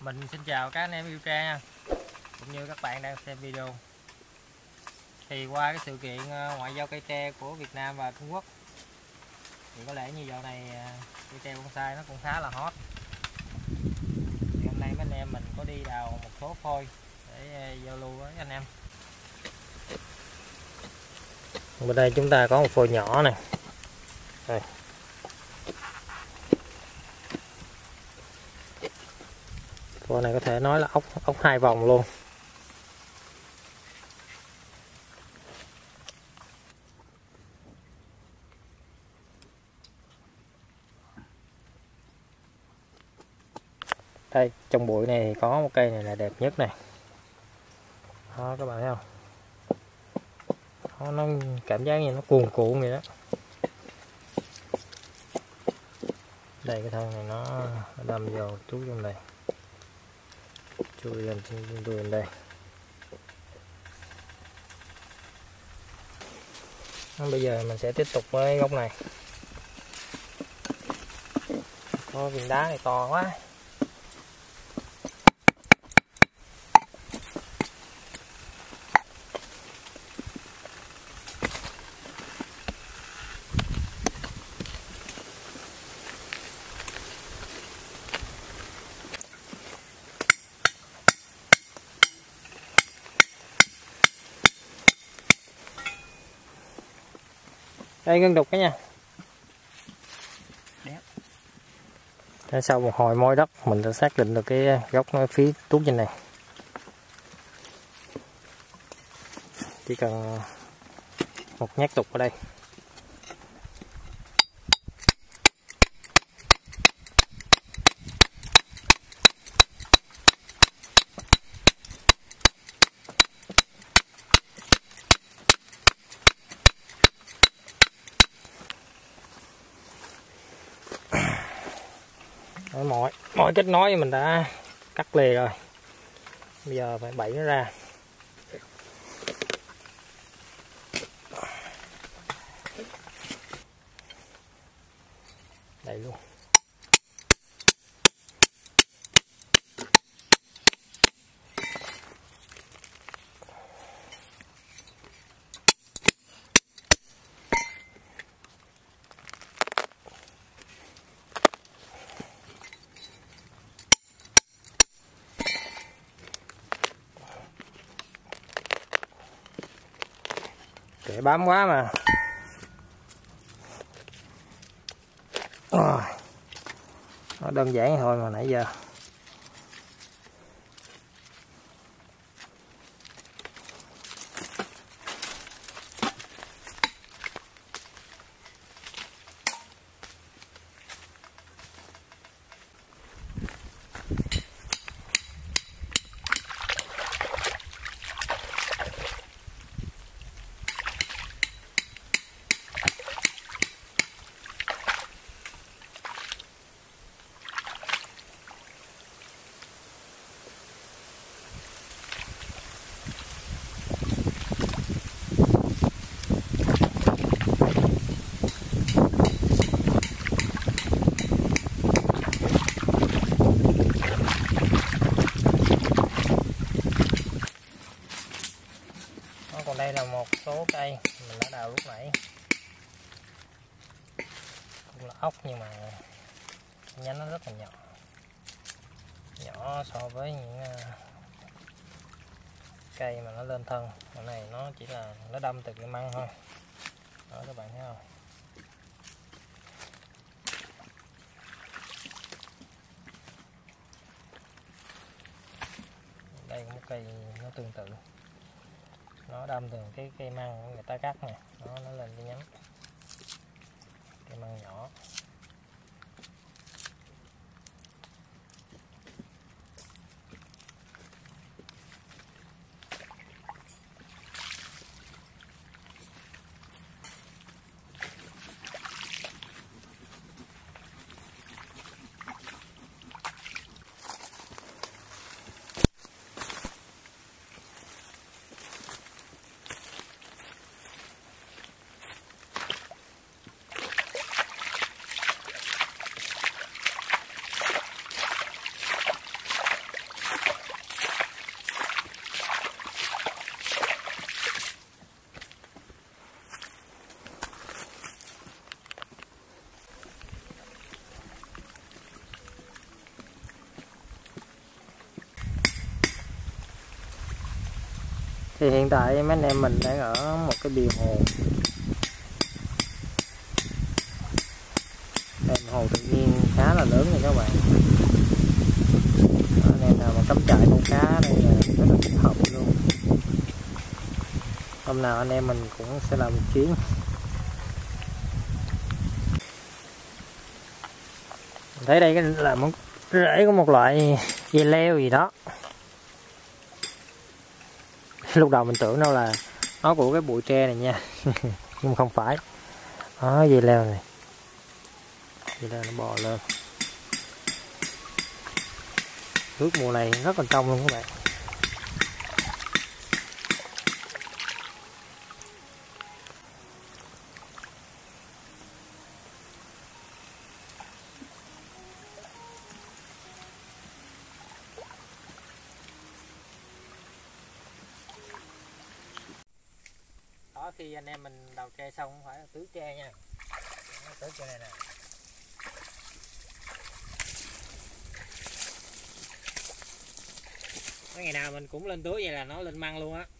Mình xin chào các anh em yêu tre nha, cũng như các bạn đang xem video. Thì qua cái sự kiện ngoại giao cây tre của Việt Nam và Trung Quốc thì có lẽ như dạo này cây tre bonsai nó cũng khá là hot. Thì hôm nay mấy anh em mình có đi đào một số phôi để giao lưu với anh em. Bên đây chúng ta có một phôi nhỏ này. Đây. Phôi này có thể nói là ốc hai vòng luôn. Đây, trong bụi này thì có một cây này là đẹp nhất này. Đó, các bạn thấy không? Nó cảm giác như nó cuồn cuộn vậy đó. Đây cái thân này nó đâm vô túi trong đây, chui lên trên đuôi lên đây. Bây giờ mình sẽ tiếp tục với gốc này. Có viên đá này to quá. Đây gân đục cái nha. Để sau một hồi môi đất mình đã xác định được cái gốc nó phía tuốt trên này. Chỉ cần một nhát tục ở đây. Mọi kết nối mình đã cắt lìa rồi, bây giờ phải bẫy nó ra. Đây luôn. Để bám quá mà. Nó đơn giản thôi mà nãy giờ. Còn đây là một số cây mình đã đào lúc nãy, cũng là ốc nhưng mà nhánh nó rất là nhỏ so với những cây mà nó lên thân. Cái này nó chỉ là nó đâm từ cái măng thôi đó, các bạn thấy không? Đây có một cây nó tương tự, nó đâm từ cái cây măng người ta cắt nè, nó lên cái nhánh cây măng nhỏ. Thì hiện tại mấy anh em mình đang ở một cái bìa hồ. Đây là hồ tự nhiên khá là lớn nha các bạn. Anh em nào mà cắm trại câu cá đây là rất là thích hợp luôn. Hôm nào anh em mình cũng sẽ làm một chuyến. Mình thấy đây là một rễ của một loại dây leo gì đó. Lúc đầu mình tưởng đâu là nó của cái bụi tre này nha. Nhưng không phải. Đó, dây leo này. Dây leo nó bò lên. Nước mùa này rất là trong luôn các bạn. Đó, khi anh em mình đào tre xong không phải là tưới tre nha. Tưới tre này nè. Mấy ngày nào mình cũng lên tưới vậy là nó lên măng luôn á.